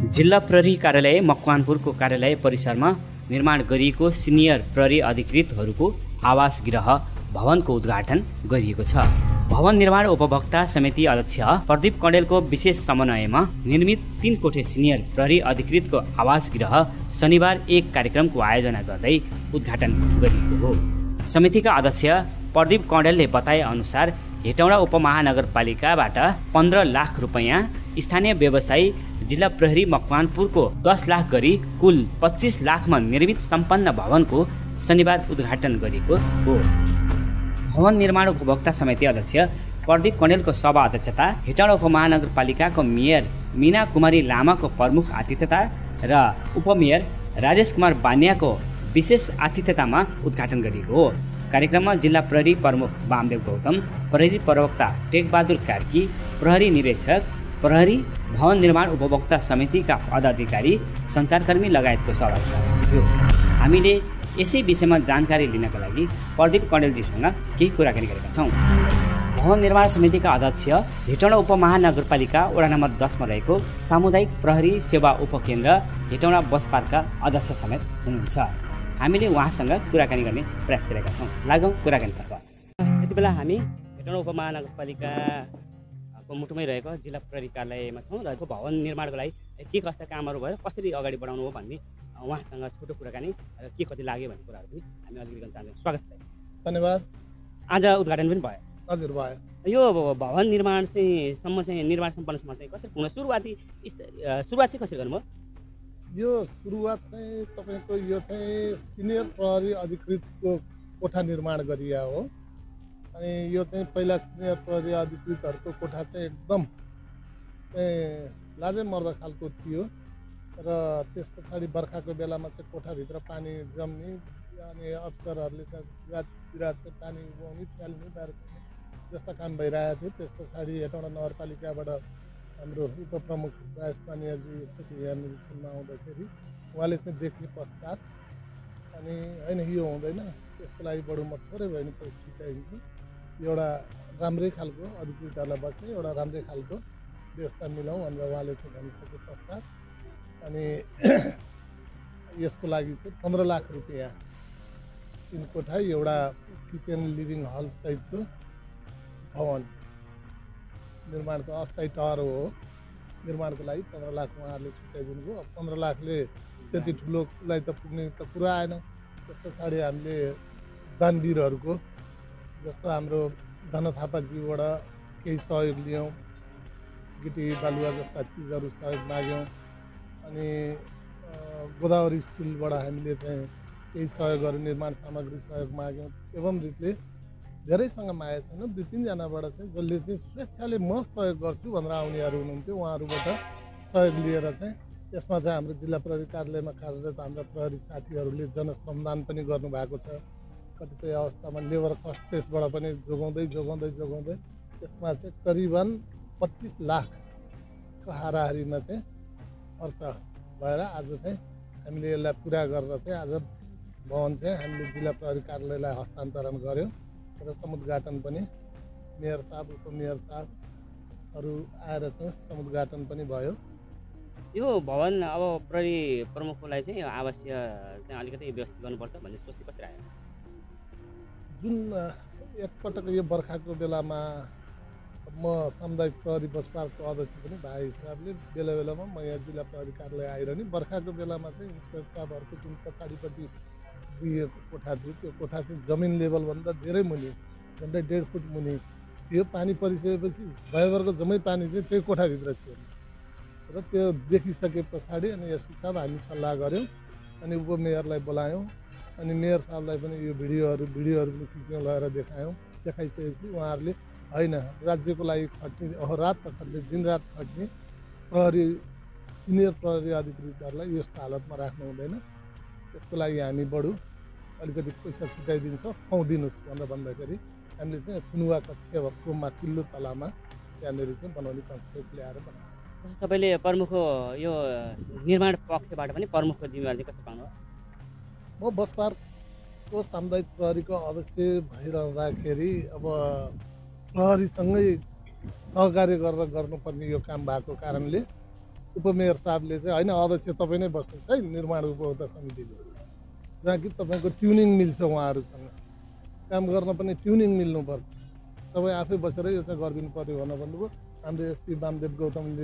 जिल्ला प्रहरी कार्यालय मकवानपुरको कार्यालय परिसरमा निर्माण गरिएको सिनियर प्रहरी अधिकृतहरूको आवास गृह भवनको उद्घाटन गरिएको छ। भवन निर्माण उपभोक्ता समिति अध्यक्ष प्रदीप कँडेलको विशेष समन्वयमा निर्मित 3 कोठे सिनियर प्रहरी अधिकृतको आवास गृह शनिबार एक कार्यक्रमको आयोजना गर्दै उद्घाटन गरिएको हो। समितिका अध्यक्ष प्रदीप कँडेलले बताए अनुसार हेटौँडा उपमहानगरपालिकाबाट 15 लाख रुपैयाँ, स्थानीय व्यवसायी जिल्ला प्रहरी मकवानपुरको 10 लाख गरी कुल 25 लाखमा निर्मित सम्पन्न भवनको शनिबार उद्घाटन गरिएको हो। भवन निर्माण उपभोक्ता समिति अध्यक्ष प्रदीप कँडेलको सभा अध्यक्षता, हेटौँडा उपमहानगरपालिकाको मेयर मीना कुमारी लामाको प्रमुख आतिथ्यता र उपमेयर राजेश कुमार बानियाको विशेष आतिथ्यतामा उद्घाटन गरिएको हो। कार्यक्रममा जिल्ला प्रहरी प्रमुख वामदेव गौतम, प्रहरी प्रवक्ता टेकबहादुर कार्की, प्रहरी निरीक्षक, प्रहरी भवन निर्माण उपभोक्ता समितिका पदाधिकारी, सञ्चारकर्मी लगायतको सहभागिता थियो। हामीले यसै विषयमा जानकारी लिनका लागि प्रदीप कँडेलजीसँग केही कुराकानी गरेका छौँ। भवन निर्माण समितिका अध्यक्ष, हेटौँडा उपमहानगरपालिका वडा नम्बर 10 मा रहेको सामुदायिक प्रहरी सेवा उपकेन्द्र हेटौँडा बस पार्कका अध्यक्ष समेत हुनुहुन्छ। हामीले उहाँसँग कुराकानी गर्ने प्रयास गरेका छौँ। लागौँ कुराकानीतर्फ। यति बेला हामी हेटौँडा उपमहानगरपालिकाको मुटुमै रहेको जिल्ला प्रहरी कार्यालयमा छौँ र भवन निर्माणको लागि के कस्ता कामहरू भयो, कसरी अगाडि बढाउनु हो भन्ने उहाँसँग छोटो कुराकानी र के कति लाग्यो भन्ने कुराहरू पनि हामी अलिकति गर्न चाहन्छौँ। स्वागत छ। धन्यवाद। आज उद्घाटन पनि भयो। हजुर भयो। यो भवन निर्माण निर्माण सम्पन्नसम्म चाहिँ कसरी पुनः सुरुवात चाहिँ कसरी गर्नुभयो? यो सुरुवात चाहिँ तपाईँको यो चाहिँ सिनियर प्रहरी अधिकृतको कोठा निर्माण गरिया हो। अनि यो चाहिँ पहिला सिनियर प्रहरी अधिकृतहरूको कोठा चाहिँ एकदम चाहिँ लाजै मर्दा खालको थियो र त्यस पछाडि बर्खाको बेलामा चाहिँ कोठाभित्र पानी जम्ने अनि अफिसरहरूले रात चाहिँ पानी उगाउने, फ्याल्ने, बार्ने जस्ता काम भइरहेको थियो। त्यस पछाडि हेटौँडा नगरपालिकाबाट हाम्रो उपप्रमुख राजेश बानियाजी एकचोटि यहाँ निरीक्षणमा आउँदाखेरि उहाँले चाहिँ देखे पश्चात अनि होइन यो हुँदैन, त्यसको लागि बरु म थोरै भए पनि पैसा छुट्याइदिन्छु, एउटा राम्रै खालको अधिकृतहरूलाई बस्ने एउटा राम्रै खालको व्यवस्था मिलाउँ भनेर उहाँले चाहिँ भनिसके पश्चात अनि यसको लागि चाहिँ 15 लाख रुपियाँ 3 कोठा एउटा किचन लिभिङ हल सहितको भवन निर्माणको अस्थायी टहर हो। निर्माणको लागि 15 लाख उहाँहरूले छुट्याइदिनु भयो। 15 लाखले त्यति ठुलोलाई त पुग्ने त कुरा आएन। त्यस पछाडि हामीले दानवीरहरूको जस्तो हाम्रो धन थापाज्यूबाट केही सहयोग लियौँ, गिटी बालुवा जस्ता चिजहरू सहयोग माग्यौँ। अनि गोदावरी स्टिलबाट हामीले चाहिँ केही सहयोगहरू, निर्माण सामग्री सहयोग माग्यौँ। एवं रीतिले धेरैसँग मागेको छैन, 2-3 जनाबाट चाहिँ जसले चाहिँ स्वेच्छाले म सहयोग गर्छु भनेर आउनेहरू हुनुहुन्थ्यो, उहाँहरूबाट सहयोग लिएर चाहिँ यसमा चाहिँ हाम्रो जिल्ला प्रहरी कार्यालयमा कार्यरत हाम्रा प्रहरी साथीहरूले जनश्रमदान पनि गर्नुभएको छ। कतिपय अवस्थामा लेबर कस्ट त्यसबाट पनि जोगाउँदै यसमा चाहिँ करिबन 25 लाखको हाराहारीमा चाहिँ खर्च भएर आज चाहिँ हामीले यसलाई पुरा गरेर चाहिँ आज भवन चाहिँ हामीले जिल्ला प्रहरी कार्यालयलाई हस्तान्तरण गऱ्यौँ र समुद्घाटन पनि मेयर साहब, उपमेयर साहबहरू आएर चाहिँ समुद्घाटन पनि भयो। यो भवन अब प्रहरी प्रमुखलाई चाहिँ आवश्यक चाहिँ अलिकति व्यवस्थित गर्नुपर्छ भन्ने सोच कसरी आयो? जुन एकपटक यो बर्खाको बेलामा म सामुदायिक प्रहरी बस पार्कको अध्यक्ष पनि भाइ हिसाबले बेला बेलामा म यहाँ जिल्ला प्रहरी कार्यालय आइरहने। बर्खाको बेलामा चाहिँ इन्सपेक्टर साहबहरूको जुन पछाडिपट्टि दिएको कोठा थियो, त्यो कोठा चाहिँ जमिन लेभलभन्दा धेरै मुनि, झन्डै 1.5 फुट मुनि थियो। पानी परिसकेपछि भयभरको जम्मै पानी चाहिँ त्यही कोठाभित्र थियो र त्यो देखिसके पछाडि अनि एसपी साहब हामी सल्लाह गऱ्यौँ अनि उपमेयरलाई बोलायौँ अनि मेयर साहबलाई पनि यो भिडियोहरू पनि खिच्यौँ, लगेर देखायौँ। देखाइसकेपछि उहाँहरूले होइन, राज्यको लागि खट्ने, अहोरात खट्ने, दिनरात खट्ने प्रहरी सिनियर प्रहरी अधिकृतहरूलाई यस्तो हालतमा राख्नु हुँदैन, त्यसको लागि हामी बरु अलिकति पैसा छुट्याइदिन्छौँ, खुवाउदिनुहोस् भनेर भन्दाखेरि हामीले चाहिँ थुनुवा कक्षको माथिल्लो तलामा त्यहाँनिर चाहिँ बनाउने कन्सेप्ट ल्याएर बनायौँ। तपाईँले प्रमुखको यो निर्माण पक्षबाट पनि प्रमुखको जिम्मेवारी कसरी पाउनु? म बस पार्कको सामुदायिक प्रहरीको अध्यक्ष भइरहँदाखेरि अब प्रहरीसँगै सहकार्य गरेर गर्नुपर्ने यो काम भएको कारणले उपमेयर साहबले चाहिँ होइन अध्यक्ष तपाईँ नै बस्नुहोस् है निर्माण उपभोक्ता समितिको, जहाँ कि तपाईँको ट्युनिङ मिल्छ उहाँहरूसँग, काम गर्न पनि ट्युनिङ मिल्नुपर्छ, तपाईँ आफै बसेर यो चाहिँ गरिदिनु पऱ्यो भनेर भन्नुभयो। हाम्रो एसपी वामदेव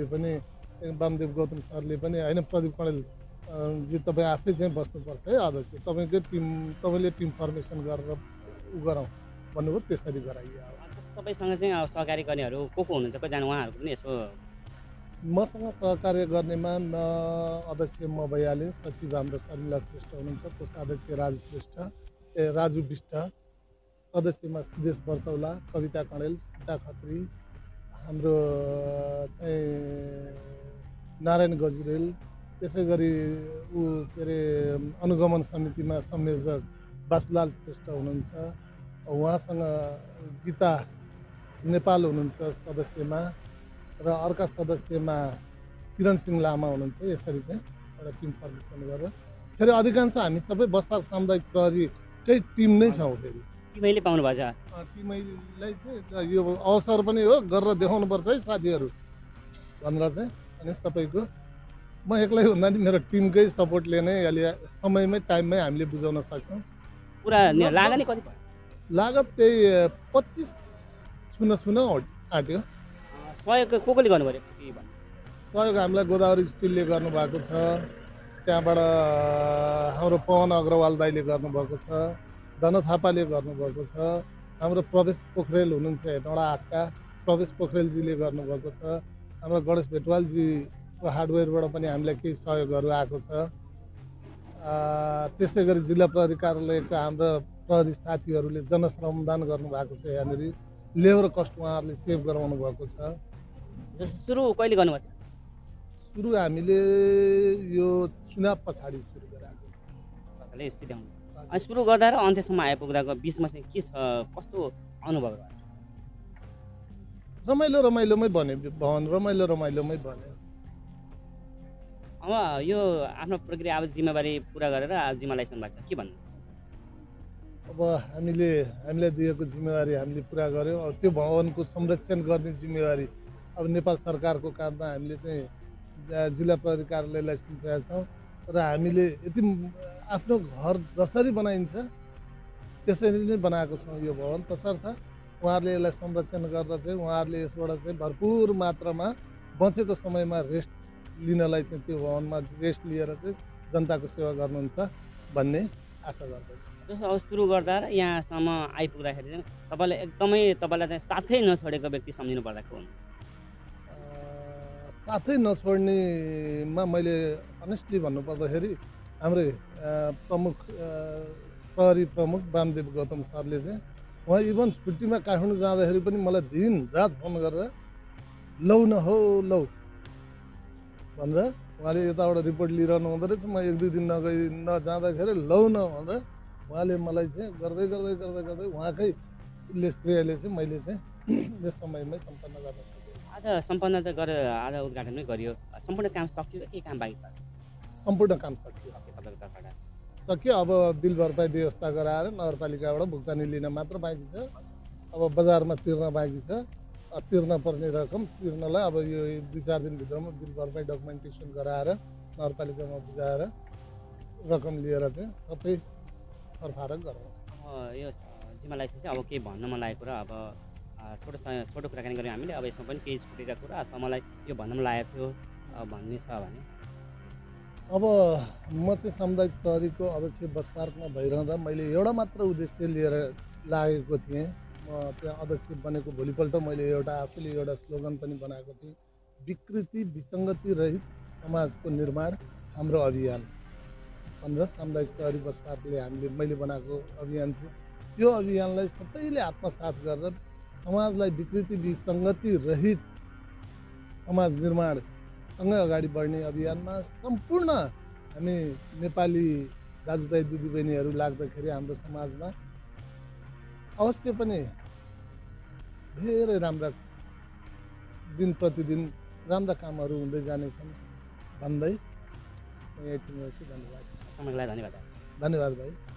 गौतम सरले पनि होइन प्रदीप कणेल जी तपाईँ आफै चाहिँ बस्नुपर्छ है अध्यक्ष, तपाईँले टिम फर्मेसन गरेर उ गरौँ भन्नुभयो, त्यसरी गराइयो। तपाईँसँग चाहिँ सहकारी गर्नेहरू को हुनुहुन्छ, कतिजना उहाँहरूको पनि यसो? मसँग सहकार्य गर्नेमा न अध्यक्ष म भइहालेँ, सचिव हाम्रो शर्मिला श्रेष्ठ हुनुहुन्छ, कोषाध्यक्ष राजु विष्ट, सदस्यमा सुदेश बर्तौला, कविता कणेल, सीता खत्री, हाम्रो चाहिँ नारायण गजुरेल, त्यसै गरी के अरे अनुगमन समितिमा संयोजक बासुलाल श्रेष्ठ हुनुहुन्छ, उहाँसँग गीता नेपाल हुनुहुन्छ सदस्यमा, र अर्का सदस्यमा किरण सिंह लामा हुनुहुन्छ। यसरी चाहिँ एउटा टिम फर्मेसन गरेर फेरि अधिकांश हामी सबै बसपाक सामुदायिक प्रहरीकै टिम नै छौँ। फेरि टिमैले पाउनुभएछ? टिमैलाई चाहिँ यो अवसर पनि हो, गरेर देखाउनुपर्छ है साथीहरू भनेर चाहिँ। अनि सबैको म एक्लै हुँदा नि मेरो टिमकै सपोर्टले नै अलि समयमै टाइममै हामीले बुझाउन सक्यौँ। पुरा लागत कति भयो? लागत त्यही 25 छुन आँट्यो। सहयोग कोले गर्नु पऱ्यो? सहयोग हामीलाई गोदावरी स्टिलले गर्नुभएको छ, त्यहाँबाट हाम्रो पवन अग्रवाल दाईले गर्नुभएको छ, धन थापाले गर्नुभएको छ, हाम्रो प्रवेश पोखरेल हुनुहुन्छ हेटौँडा 8का प्रवेश पोखरेलजीले गर्नुभएको छ, हाम्रो गणेश भेटवालजीको हार्डवेयरबाट पनि हामीलाई केही सहयोगहरू आएको छ। त्यसै गरी जिल्ला प्रहरी कार्यालयका हाम्रो प्रहरी साथीहरूले जनश्रमदान गर्नुभएको छ, यहाँनिर लेबर कस्ट उहाँहरूले सेभ गराउनु भएको छ। सुरु कहिले गर्नुभयो? सुरु हामीले यो चुनाव पछाडि सुरु गराएको। अनि सुरु गर्दा र अन्त्यसम्म आइपुग्दाको बिचमा चाहिँ के छ, कस्तो अनुभव भयो? रमाइलोमै बन्यो। अब यो आफ्नो प्रक्रिया अब जिम्मेवारी पुरा गरेर जिम्मा लाइसक्नु भएको छ, के भन्नु? अब हामीलाई दिएको जिम्मेवारी हामीले पुरा गऱ्यौँ। अब त्यो भवनको संरक्षण गर्ने जिम्मेवारी अब नेपाल सरकारको काममा हामीले चाहिँ जिल्ला प्रहरी कार्यालयलाई सुम्पिएका छौँ, र हामीले यति आफ्नो घर जसरी बनाइन्छ त्यसरी नै बनाएको छौँ यो भवन। तसर्थ उहाँहरूले यसलाई संरक्षण गरेर चाहिँ उहाँहरूले यसबाट चाहिँ भरपुर मात्रामा बचेको समयमा रेस्ट लिनलाई चाहिँ त्यो भवनमा रेस्ट लिएर चाहिँ जनताको सेवा गर्नुहुन्छ भन्ने आशा गर्दछु। अब सुरु गर्दा र यहाँसम्म आइपुग्दाखेरि चाहिँ तपाईँलाई चाहिँ साथै नछोडेको व्यक्ति सम्झिनु पर्दा को हुनु? साथै नछोड्नेमा मैले अनेस्टली भन्नुपर्दाखेरि हाम्रै प्रहरी प्रमुख वामदेव गौतम सरले चाहिँ उहाँ इभन छुट्टीमा काठमाडौँ जाँदाखेरि पनि मलाई दिन रात फोन गरेर लौ भनेर उहाँले यताबाट रिपोर्ट लिइरहनु हुँदो रहेछ। म 1-2 दिन नजाँदाखेरि लौ न भनेर उहाँले मलाई चाहिँ गर्दै उहाँकै श्रेयले चाहिँ मैले चाहिँ यस समयमै सम्पन्न गर्न सकेँ। आज सम्पन्न त गरेर आज उद्घाटन नै गरियो, सम्पूर्ण काम सकियो, के काम बाँकी छ? सम्पूर्ण काम सकियो। तपाईँको तर्फबाट सक्यो। अब बिल भरपाई व्यवस्था गराएर नगरपालिकाबाट भुक्तानी लिन मात्र बाँकी छ। अब बजारमा तिर्न बाँकी छ। तिर्न पर्ने रकम तिर्नलाई अब यो 2-4 दिनभित्रमा बिल भरपाई डकुमेन्टेसन गराएर नगरपालिकामा बुझाएर रकम लिएर चाहिँ सबै फरफारक गराउँछ। यो जिम्मा लाइसेन्स चाहिँ अब केही भन्न मन लागेको कुरा, अब छोटो कुराकानी गऱ्यौँ हामीले, अब यसमा पनि केही छुटेका कुरा अथवा मलाई यो भन्न मन लागेको थियो भन्ने छ भने? अब म चाहिँ सामुदायिक प्रहरीको अध्यक्ष बसपार्कमा भइरहँदा मैले एउटा मात्र उद्देश्य लिएर लागेको थिएँ। म त्यहाँ अध्यक्ष बनेको भोलिपल्ट मैले आफूले एउटा स्लोगन पनि बनाएको थिएँ, विकृति विसङ्गति रहित समाजको निर्माण हाम्रो अभियान भनेर सामुदायिक प्रहरी बसपार्कले मैले बनाएको अभियान थियो। त्यो अभियानलाई सबैले आत्मसात गरेर समाजलाई विकृति विसङ्गति रहित समाज निर्माणसँगै अगाडि बढ्ने अभियानमा सम्पूर्ण हामी नेपाली दाजुभाइ दिदीबहिनीहरू लाग्दाखेरि हाम्रो समाजमा अवश्य पनि धेरै राम्रा दिन प्रतिदिन राम्रा कामहरू हुँदै जानेछन् भन्दै म यही टुङ्ग्याउँछु। धन्यवाद। समयलाई धन्यवाद। धन्यवाद भाइ।